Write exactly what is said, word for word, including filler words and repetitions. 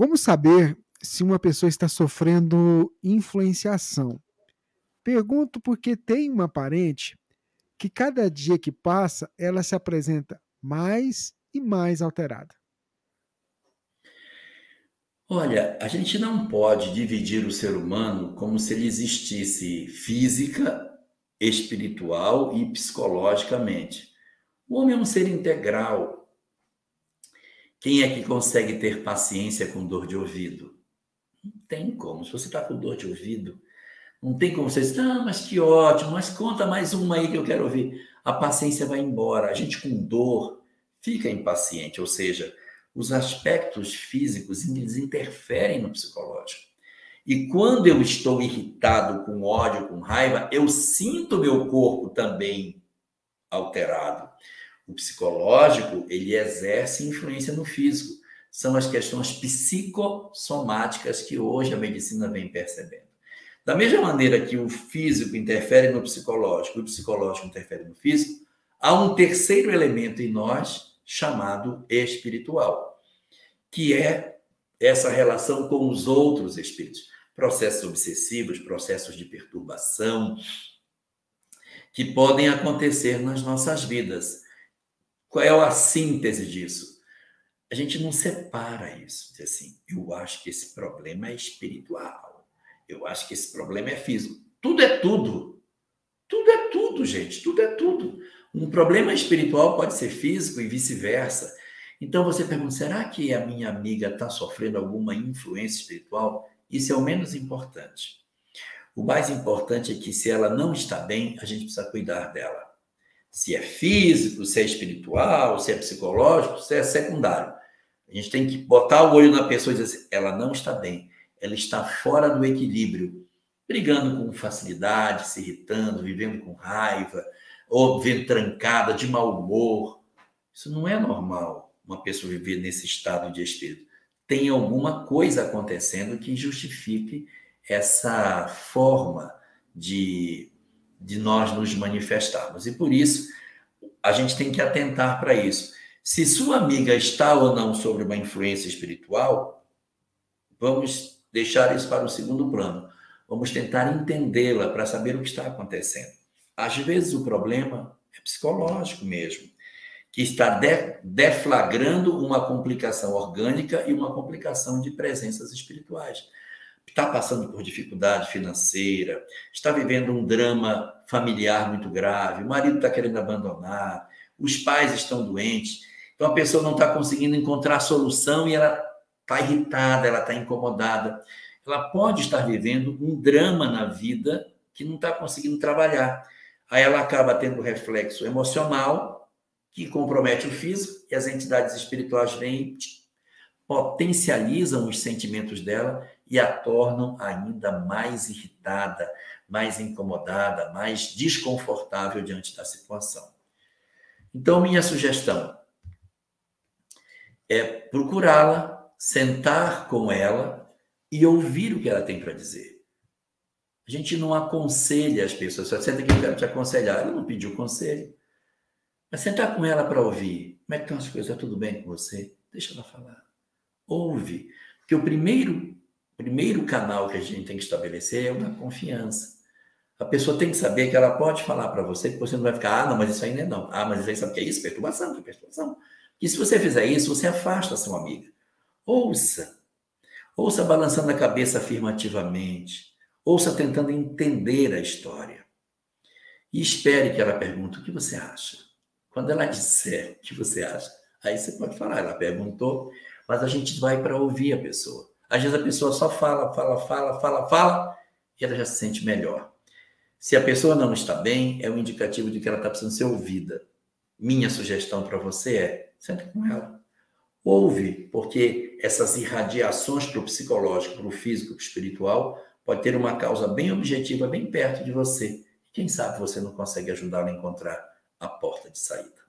Como saber se uma pessoa está sofrendo influenciação? Pergunto porque tem uma parente que cada dia que passa, ela se apresenta mais e mais alterada. Olha, a gente não pode dividir o ser humano como se ele existisse física, espiritual e psicologicamente. O homem é um ser integral. Quem é que consegue ter paciência com dor de ouvido? Não tem como. Se você está com dor de ouvido, não tem como você dizer, ah, mas que ótimo, mas conta mais uma aí que eu quero ouvir. A paciência vai embora. A gente com dor fica impaciente, ou seja, os aspectos físicos eles interferem no psicológico. E quando eu estou irritado, com ódio, com raiva, eu sinto meu corpo também alterado. O psicológico, ele exerce influência no físico. São as questões psicossomáticas que hoje a medicina vem percebendo. Da mesma maneira que o físico interfere no psicológico e o psicológico interfere no físico, há um terceiro elemento em nós chamado espiritual, que é essa relação com os outros espíritos. Processos obsessivos, processos de perturbação, que podem acontecer nas nossas vidas. Qual é a síntese disso? A gente não separa isso. Diz assim, eu acho que esse problema é espiritual. Eu acho que esse problema é físico. Tudo é tudo. Tudo é tudo, gente. Tudo é tudo. Um problema espiritual pode ser físico e vice-versa. Então você pergunta, será que a minha amiga está sofrendo alguma influência espiritual? Isso é o menos importante. O mais importante é que se ela não está bem, a gente precisa cuidar dela. Se é físico, se é espiritual, se é psicológico, se é secundário. A gente tem que botar o olho na pessoa e dizer assim, ela não está bem, ela está fora do equilíbrio, brigando com facilidade, se irritando, vivendo com raiva, ou vivendo trancada, de mau humor. Isso não é normal, uma pessoa viver nesse estado de espírito. Tem alguma coisa acontecendo que justifique essa forma de, de nós nos manifestarmos. E por isso, a gente tem que atentar para isso. Se sua amiga está ou não sob uma influência espiritual, vamos deixar isso para o segundo plano. Vamos tentar entendê-la para saber o que está acontecendo. Às vezes o problema é psicológico mesmo, que está de, deflagrando uma complicação orgânica e uma complicação de presenças espirituais. Está passando por dificuldade financeira, está vivendo um drama familiar muito grave, o marido está querendo abandonar, os pais estão doentes, então a pessoa não está conseguindo encontrar solução e ela está irritada, ela está incomodada. Ela pode estar vivendo um drama na vida que não está conseguindo trabalhar. Aí ela acaba tendo reflexo emocional, que compromete o físico, e as entidades espirituais vêm, potencializam os sentimentos dela e a tornam ainda mais irritada, mais incomodada, mais desconfortável diante da situação. Então, minha sugestão é procurá-la, sentar com ela e ouvir o que ela tem para dizer. A gente não aconselha as pessoas, só senta aqui, eu quero te aconselhar. Ela não pediu conselho. Mas sentar com ela para ouvir. Como é que estão as coisas? Está tudo bem com você? Deixa ela falar. Ouve. Porque o primeiro, primeiro canal que a gente tem que estabelecer é o da confiança. A pessoa tem que saber que ela pode falar para você, que você não vai ficar, ah, não, mas isso aí não é não. Ah, mas isso aí sabe o que é isso? Perturbação, que é perturbação. E se você fizer isso, você afasta a sua amiga. Ouça. Ouça balançando a cabeça afirmativamente. Ouça tentando entender a história. E espere que ela pergunte o que você acha. Quando ela disser o que você acha, aí você pode falar. Ela perguntou, mas a gente vai para ouvir a pessoa. Às vezes a pessoa só fala, fala, fala, fala, fala, e ela já se sente melhor. Se a pessoa não está bem, é um indicativo de que ela está precisando ser ouvida. Minha sugestão para você é, senta com ela. Ouve, porque essas irradiações para o psicológico, para o físico, para o espiritual, pode ter uma causa bem objetiva, bem perto de você. Quem sabe você não consegue ajudá-la a encontrar a porta de saída.